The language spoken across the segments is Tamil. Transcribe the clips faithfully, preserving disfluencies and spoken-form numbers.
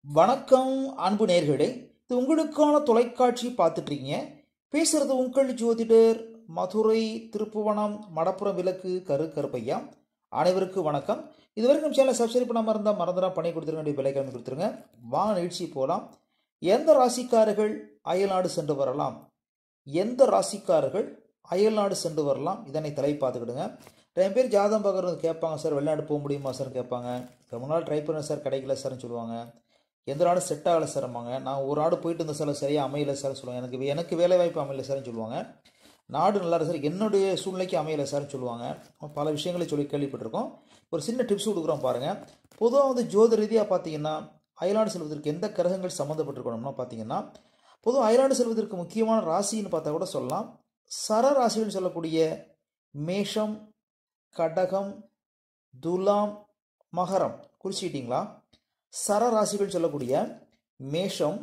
வணக்கம் அன்பு நேயர்களே, இது உங்களுக்கான தொலைக்காட்சி பார்த்துட்டு இருக்கீங்க. பேசுறது உங்கள் ஜோதிடர் மதுரை திருப்புவனம் மடப்புறம் விளக்கு கரு கருப்பையா. அனைவருக்கும் வணக்கம். இதுவரைக்கும் நம்ம சேனலை சப்ஸ்கிரைப் பண்ணாமல் இருந்தால் மறந்துடா பண்ணி கொடுத்துருங்க, விலைக்கிழமை கொடுத்துருங்க. வாங்க நிகழ்ச்சி போகலாம். எந்த ராசிக்காரர்கள் அயல்நாடு சென்று வரலாம்? எந்த ராசிக்காரர்கள் அயல்நாடு சென்று வரலாம்? இதனை தலை பார்த்துக்கிடுங்க. ரெண்டு பேர் ஜாதகம் பார்க்குறது கேட்பாங்க, சார் வெளிநாடு போக முடியுமா சார் கேட்பாங்க. ரொம்ப நாள் ட்ரை பண்ண சார், கிடைக்கல சார்னு சொல்லுவாங்க. எந்த நாடு செட் ஆகலை சார் அம்மாங்க. நான் ஒரு நாடு போயிட்டு இருந்த சார் சரியாக அமையலை சார்னு சொல்லுவாங்க. எனக்கு எனக்கு வேலை வாய்ப்பு அமையலை சார்னு சொல்லுவாங்க. நாடு நல்லா சார், என்னுடைய சூழ்நிலைக்கு அமையலை சார்னு சொல்லுவாங்க. பல விஷயங்களை சொல்லி கேள்விப்பட்டிருக்கோம். ஒரு சின்ன டிப்ஸ் கொடுக்குறோம் பாருங்கள். பொதுவாக வந்து ஜோதி ரீதியாக பார்த்தீங்கன்னா அயல்நாடு செல்வதற்கு எந்த கிரகங்கள் சம்மந்தப்பட்டிருக்கணும்னா பார்த்தீங்கன்னா, பொதுவாக அயல்நாடு செல்வதற்கு முக்கியமான ராசின்னு பார்த்தா கூட சொல்லலாம். சர ராசின்னு சொல்லக்கூடிய மேஷம், கடகம், துலாம், மகரம் குறிச்சிக்கிட்டீங்களா? சர ராசிகள் சொல்லக்கூடிய மேஷம்,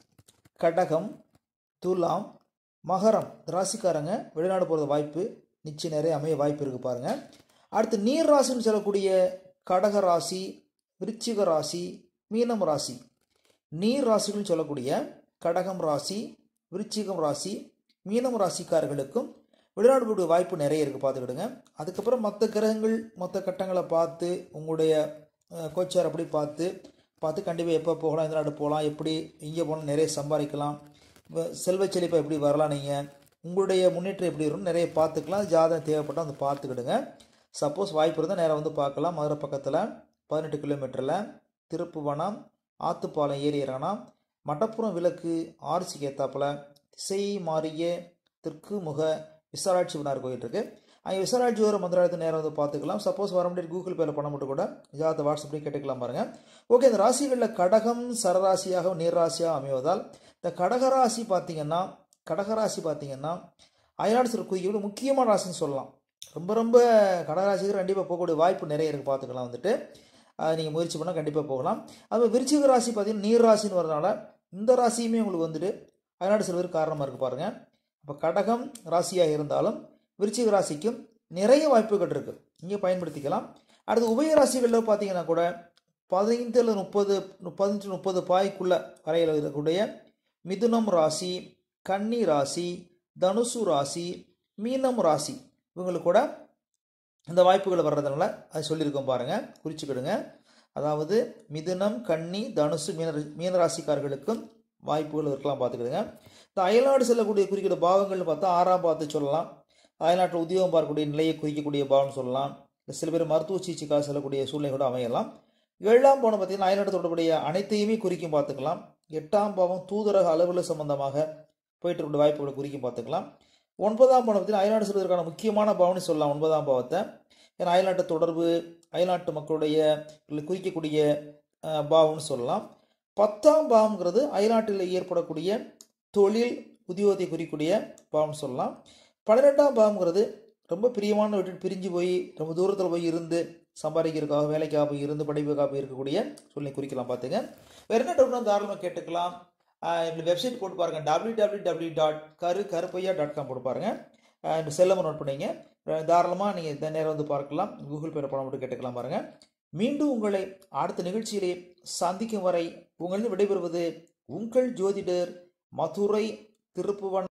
கடகம், துலாம், மகரம் ராசிக்காரங்க வெளிநாடு போகிறது வாய்ப்பு நிச்சயம் நிறைய அமைய வாய்ப்பு இருக்குது பாருங்கள். அடுத்து நீர் ராசின்னு சொல்லக்கூடிய கடக ராசி, விருச்சிக ராசி, மீனம் ராசி. நீர் ராசிகள்னு சொல்லக்கூடிய கடகம் ராசி, விருச்சிகம் ராசி, மீனம் ராசிக்காரர்களுக்கும் வெளிநாடு போகிற வாய்ப்பு நிறைய இருக்குது, பார்த்துக்கிடுங்க. அதுக்கப்புறம் மற்ற கிரகங்கள் மற்ற கட்டங்களை பார்த்து உங்களுடைய கோச்சார் அப்படி பார்த்து பார்த்து கண்டிப்பாக எப்போ போகலாம், எந்த நாடு போகலாம், எப்படி இங்கே போனால் நிறைய சம்பாதிக்கலாம், செல்வ செழிப்பாக எப்படி வரலாம், நீங்கள் உங்களுடைய முன்னேற்றம் எப்படி வரும்னு நிறைய பார்த்துக்கலாம். ஜாதகம் தேவைப்பட்டால் வந்து பார்த்துக்கிடுங்க. சப்போஸ் வாய்ப்பு இருந்தால் நேராக வந்து பார்க்கலாம். மதுரை பக்கத்தில் பதினெட்டு கிலோமீட்டரில் திருப்புவனம் ஆத்துப்பாலம் ஏரி இறங்கலாம். மடப்புறம் விளக்கு ஆர்சிக்கு ஏத்தாப்பில் திசை மாறிய தெற்கு முக விசாலாட்சி விநாயகர் கோயில் இருக்குது. அங்கே விசாலாட்சி வர மந்திராலயத்தை நேரம் வந்து பார்த்துக்கலாம். சப்போஸ் வர முடியாது கூகுள் பேல பண்ண மட்டும் கூட ஜாதகத்தை வாட்ஸ்அப்லேயும் கேட்டுக்கலாம் பாருங்கள். ஓகே, இந்த ராசிகளில் கடகம் சரராசியாகவும் நீர்ராசியாக அமைவதால் இந்த கடகராசி பார்த்தீங்கன்னா கடகராசி பார்த்தீங்கன்னா அயல்நாடு செல்வ குறிக்க முக்கியமான ராசின்னு சொல்லலாம். ரொம்ப ரொம்ப கடகராசிக்கு கண்டிப்பாக போகக்கூடிய வாய்ப்பு நிறைய இருக்குது, பார்த்துக்கலாம். வந்துட்டு நீங்கள் முயற்சி பண்ணால் கண்டிப்பாக போகலாம். அது விருச்சிக ராசி பார்த்தீங்கன்னா நீர் ராசின்னு வரதுனால இந்த ராசியுமே உங்களுக்கு வந்துட்டு அயல்நாடு செல்வதற்கு காரணமாக இருக்குது பாருங்கள். இப்போ கடகம் ராசியாக இருந்தாலும் விருச்சிக ராசிக்கும் நிறைய வாய்ப்புகள் இருக்குது, இங்கே பயன்படுத்திக்கலாம். அடுத்து உபய ராசிகளில் பார்த்தீங்கன்னா கூட பதினைந்து அல்லது முப்பது பதினஞ்சு முப்பது பாய்க்குள்ள வரையில் இருக்கக்கூடிய மிதுனம் ராசி, கன்னி ராசி, தனுசு ராசி, மீனம் ராசி இவங்களுக்கு கூட இந்த வாய்ப்புகள் வர்றதுனால அது சொல்லியிருக்கோம் பாருங்கள், குறிச்சுக்கிடுங்க. அதாவது மிதுனம், கன்னி, தனுசு, மீன மீனராசிக்காரர்களுக்கும் வாய்ப்புகள் இருக்கலாம், பார்த்துக்கிடுங்க. இந்த அயல்நாடு செல்லக்கூடிய குறிக்கிற பாவங்கள்னு பார்த்தா ஆறாம் பாவத்தை சொல்லலாம். அயல்நாட்டில் உத்தியோகம் பார்க்கக்கூடிய நிலையை குறிக்கக்கூடிய பாவம்னு சொல்லலாம். சில பேர் மருத்துவ சிகிச்சைக்காக செல்லக்கூடிய சூழ்நிலை கூட அமையலாம். ஏழாம் பாவம் பார்த்தீங்கன்னா அயல்நாடு தொடர்புடைய அனைத்தையுமே குறிக்கும், பார்த்துக்கலாம். எட்டாம் பாவம் தூதரக அலுவலக சம்பந்தமாக போயிட்டு இருக்க வாய்ப்புகளை குறிக்கும், பார்த்துக்கலாம். ஒன்பதாம் பாவம் பார்த்தீங்கன்னா அயல்நாடு செல்வதற்கான முக்கியமான பாவம்னு சொல்லலாம் ஒன்பதாம் பாவத்தை. ஏன்னா அயல்நாட்டு தொடர்பு அயல்நாட்டு மக்களுடைய குறிக்கக்கூடிய பாவம்னு சொல்லலாம். பத்தாம் பாவம்ங்கிறது அயல்நாட்டில் ஏற்படக்கூடிய தொழில் உத்தியோகத்தை குறிக்கக்கூடிய பாவம்னு சொல்லலாம். பன்னிரெண்டாம் பாவம்ங்கிறது ரொம்ப பிரியமான விட்டு பிரிஞ்சு போய் ரொம்ப தூரத்தில் போய் இருந்து சம்பாதிக்கிறதுக்காக வேலைக்காக போய் இருந்து படிப்புக்காக போய் இருக்கக்கூடிய சூழ்நிலை குறிக்கலாம், பார்த்துங்க. வேறு என்ன டவுட்னா தாராளமாக கேட்டுக்கலாம். எங்களுக்கு வெப்சைட் போட்டு பாருங்கள், டபிள்யூ டபிள்யூ டபிள்யூ டாட் கரு கருப்பையா டாட் காம் போட்டு பாருங்கள். இந்த செல்லமாக நோட் பண்ணிங்க. தாராளமாக நீங்கள் இந்த நேரம் வந்து பார்க்கலாம். கூகுள் பேல பணம் மட்டும் கேட்டுக்கலாம் பாருங்கள். மீண்டும் உங்களை அடுத்த நிகழ்ச்சியிலே சந்திக்கும் வரை உங்களிடம் விடைபெறுவது உங்கள் ஜோதிடர் மதுரை திருப்புவனம்